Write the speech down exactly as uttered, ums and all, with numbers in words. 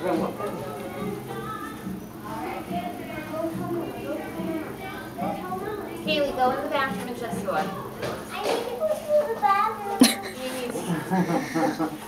Kaylee, go in the bathroom and shut the door. I need to go to the bathroom. You need to.